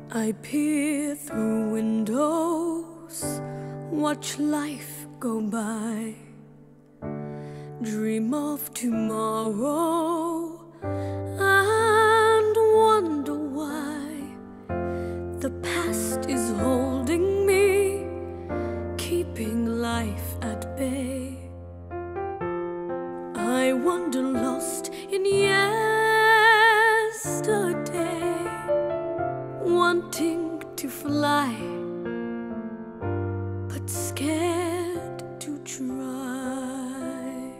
I peer through windows, watch life go by, dream of tomorrow, and wonder why the past is holding me, keeping life at bay. I wander lost in yesterday, wanting to fly, but scared to try.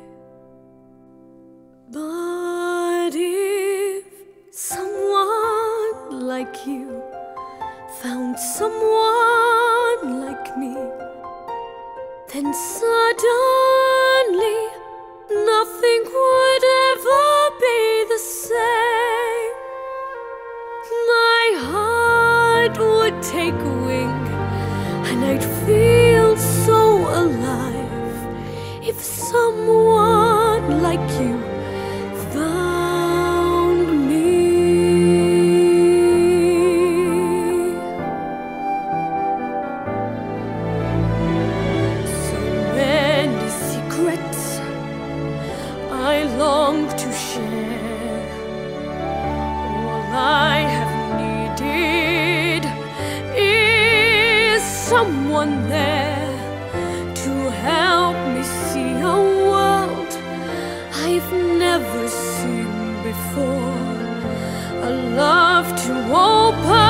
But if someone like you found someone like me, then suddenly nothing would ever be the same. My heart would take wing, and I'd feel so alive if someone like you found me. So many secrets I long to share. All I have needed is someone there to help me see a world I've never seen before. A love to open